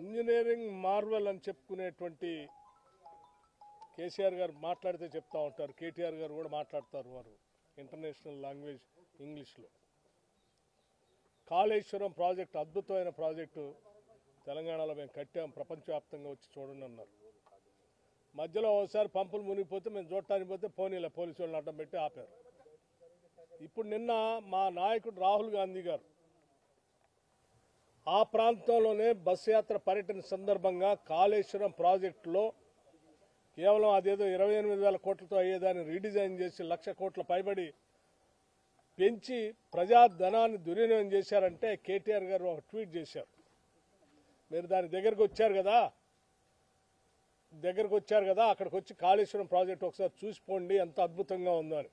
Engineering Marvel అని చెప్పుకునేటువంటి కేసీఆర్ గారు మాట్లాడితే చెప్తా ఉంటారు, కేటీఆర్ గారు కూడా మాట్లాడతారు, వారు ఇంటర్నేషనల్ లాంగ్వేజ్ ఇంగ్లీష్లో. కాళేశ్వరం ప్రాజెక్టు అద్భుతమైన ప్రాజెక్టు, తెలంగాణలో మేము కట్టాం, ప్రపంచవ్యాప్తంగా వచ్చి చూడండి అన్నారు. మధ్యలో ఒకసారి పంపులు మునిగిపోతే మేము చూడటానికి పోతే పోనీలే, పోలీసు వాళ్ళని అడ్డం పెట్టి ఆపారు. ఇప్పుడు నిన్న మా నాయకుడు రాహుల్ గాంధీ గారు ఆ ప్రాంతంలోనే బస్సు యాత్ర పర్యటన సందర్భంగా కాళేశ్వరం ప్రాజెక్టులో కేవలం అదేదో 28,000 కోట్లతో అయ్యేదాన్ని రీడిజైన్ చేసి 1,00,000 కోట్ల పైబడి పెంచి ప్రజాధనాన్ని దుర్వినియోగం చేశారంటే కేటీఆర్ గారు ఒక ట్వీట్ చేశారు. మీరు దాని దగ్గరకు వచ్చారు కదా, అక్కడికి వచ్చి కాళేశ్వరం ప్రాజెక్టు ఒకసారి చూసిపోండి ఎంత అద్భుతంగా ఉందో అని.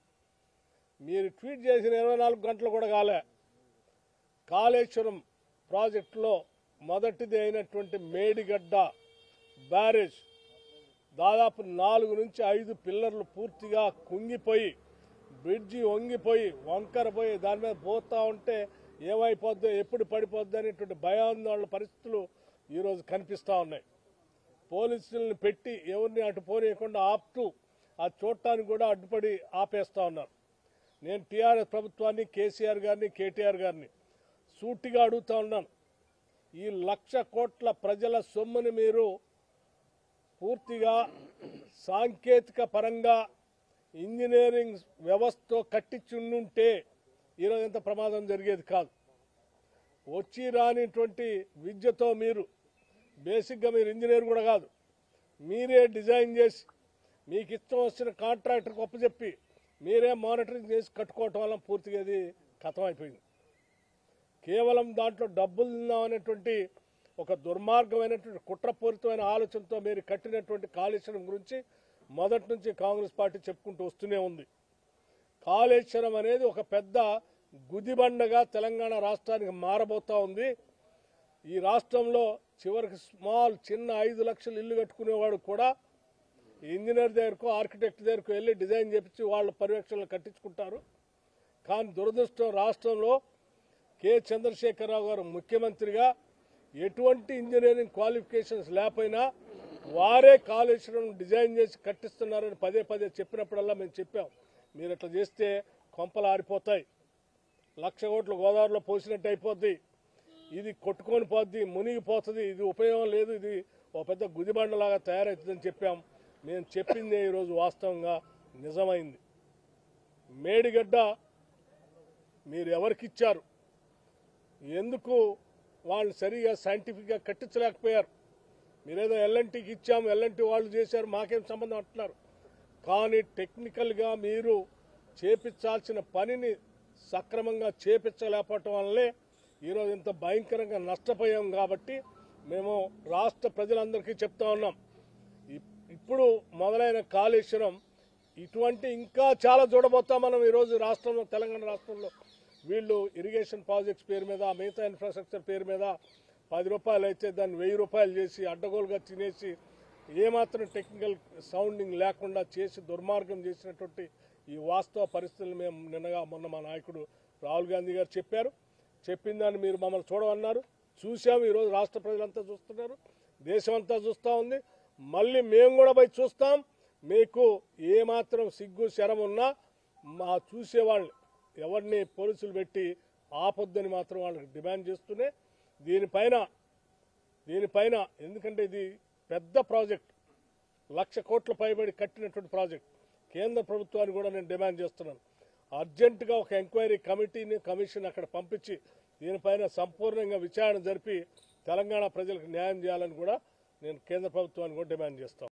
మీరు ట్వీట్ చేసిన 24 గంటలు కూడా కాలే, కాళేశ్వరం ప్రాజెక్టులో మొదటిది అయినటువంటి మేడిగడ్డ బ్యారేజ్ దాదాపు 4 నుంచి 5 పిల్లర్లు పూర్తిగా కుంగిపోయి, బ్రిడ్జి వంగిపోయి, వంకరపోయి దాని మీద పోతా ఉంటే ఏమైపోద్దో, ఎప్పుడు పడిపోద్దో అనేటువంటి భయాందోళన పరిస్థితులు ఈరోజు కనిపిస్తూ ఉన్నాయి. పోలీసులను పెట్టి ఎవరిని అటు పోనీయకుండా ఆపుతూ ఆ చూడటానికి కూడా అడ్డుపడి ఆపేస్తూ ఉన్నారు. నేను టీఆర్ఎస్ ప్రభుత్వాన్ని, కేసీఆర్ గారిని, కేటీఆర్ గారిని సూటిగా అడుగుతా ఉన్నాను, ఈ 1,00,000 కోట్ల ప్రజల సొమ్ముని మీరు పూర్తిగా సాంకేతిక పరంగా ఇంజనీరింగ్ వ్యవస్థతో కట్టించుంటే ఈరోజు ఎంత ప్రమాదం జరిగేది కాదు. వచ్చి రానిటువంటి విద్యతో మీరు బేసిక్గా మీరు ఇంజనీర్ కూడా కాదు, మీరే డిజైన్ చేసి మీకు ఇష్టం వచ్చిన కాంట్రాక్టర్కి ఒప్పచెప్పి మీరే మానిటరింగ్ చేసి కట్టుకోవటం వల్ల పూర్తిగా ఇది ఖతమైపోయింది. కేవలం దాంట్లో డబ్బులు తిందామనేటువంటి ఒక దుర్మార్గమైనటువంటి కుట్రపూరితమైన ఆలోచనతో మీరు కట్టినటువంటి కాళేశ్వరం గురించి మొదటి నుంచి కాంగ్రెస్ పార్టీ చెప్పుకుంటూ వస్తూనే ఉంది. కాళేశ్వరం అనేది ఒక పెద్ద గుదిబండగా తెలంగాణ రాష్ట్రానికి మారబోతా ఉంది. ఈ రాష్ట్రంలో చివరికి చిన్న 5 లక్షలు ఇల్లు కట్టుకునేవాడు కూడా ఇంజనీర్ దగ్గరకు, ఆర్కిటెక్ట్ దగ్గరకు వెళ్ళి డిజైన్ చేపించి వాళ్ళ పర్యవేక్షణలు కట్టించుకుంటారు. కానీ దురదృష్టం, రాష్ట్రంలో కె చంద్రశేఖరరావు గారు ముఖ్యమంత్రిగా ఎటువంటి ఇంజనీరింగ్ క్వాలిఫికేషన్స్ లేకపోయినా వారే కాళేశ్వరం డిజైన్ చేసి కట్టిస్తున్నారని పదే పదే చెప్పినప్పుడల్లా మేము చెప్పాం, మీరు అట్లా చేస్తే కొంపలు ఆరిపోతాయి, 1,00,000 కోట్లు గోదావరిలో పోసినట్టు అయిపోద్ది, ఇది కొట్టుకొని పోద్ది, మునిగిపోతుంది, ఇది ఉపయోగం లేదు, ఇది ఒక పెద్ద గుదిబండలాగా తయారవుతుందని చెప్పాం. మేము చెప్పిందే ఈరోజు వాస్తవంగా నిజమైంది. మేడిగడ్డ మీరు ఎవరికిచ్చారు, ఎందుకు వాళ్ళు సరిగా సైంటిఫిక్గా కట్టించలేకపోయారు? మీరేదో ఎల్ఎన్టీకి ఇచ్చాము, ఎల్ఎన్టీ వాళ్ళు చేశారు, మాకేం సంబంధం అంటున్నారు. కానీ టెక్నికల్గా మీరు చేపించాల్సిన పనిని సక్రమంగా చేపించలేకపోవటం వల్లే ఈరోజు ఇంత భయంకరంగా నష్టపోయాం. కాబట్టి మేము రాష్ట్ర ప్రజలందరికీ చెప్తా ఉన్నాం, ఇప్పుడు మొదలైన కాళేశ్వరం ఇటువంటి ఇంకా చాలా చూడబోతాం మనం. ఈరోజు రాష్ట్రంలో, తెలంగాణ రాష్ట్రంలో వీళ్ళు ఇరిగేషన్ ప్రాజెక్ట్స్ పేరు మీద, మిగతా ఇన్ఫ్రాస్ట్రక్చర్ పేరు మీద 10 రూపాయలు అయితే దాన్ని 1000 రూపాయలు చేసి అడ్డగోలుగా తినేసి ఏమాత్రం టెక్నికల్ సౌండింగ్ లేకుండా చేసి దుర్మార్గం చేసినటువంటి ఈ వాస్తవ పరిస్థితులు మేము మొన్న మా నాయకుడు రాహుల్ గాంధీ గారు చెప్పారు. చెప్పిన దాన్ని మీరు మమ్మల్ని చూడమన్నారు, చూసాము. ఈరోజు రాష్ట్ర ప్రజలంతా చూస్తున్నారు, దేశమంతా చూస్తూ ఉంది. మళ్ళీ మేము కూడా పోయి చూస్తాం. మీకు ఏమాత్రం సిగ్గు శరం ఉన్నా మా చూసేవాళ్ళని ఎవరిని పోలీసులు పెట్టి ఆపొద్దని మాత్రం వాళ్ళకి డిమాండ్ చేస్తూనే దీనిపైన ఎందుకంటే ఇది పెద్ద ప్రాజెక్ట్, 1,00,000 కోట్ల పైబడి కట్టినటువంటి ప్రాజెక్ట్. కేంద్ర ప్రభుత్వాన్ని కూడా నేను డిమాండ్ చేస్తున్నాను, అర్జెంటుగా ఒక ఎంక్వైరీ కమిషన్ అక్కడ పంపించి దీనిపైన సంపూర్ణంగా విచారణ జరిపి తెలంగాణ ప్రజలకు న్యాయం చేయాలని కూడా నేను కేంద్ర ప్రభుత్వాన్ని కూడా డిమాండ్ చేస్తాను.